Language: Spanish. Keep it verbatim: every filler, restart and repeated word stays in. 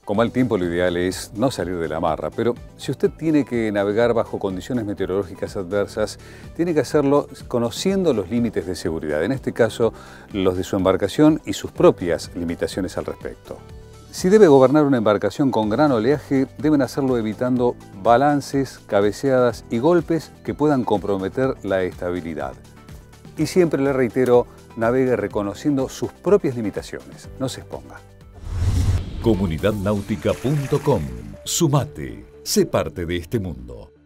Con mal tiempo lo ideal es no salir de la amarra, pero si usted tiene que navegar bajo condiciones meteorológicas adversas, tiene que hacerlo conociendo los límites de seguridad, en este caso los de su embarcación y sus propias limitaciones al respecto. Si debe gobernar una embarcación con gran oleaje, deben hacerlo evitando balances, cabeceadas y golpes que puedan comprometer la estabilidad. Y siempre le reitero, navegue reconociendo sus propias limitaciones, no se exponga. comunidad náutica punto com. Sumate, sé parte de este mundo.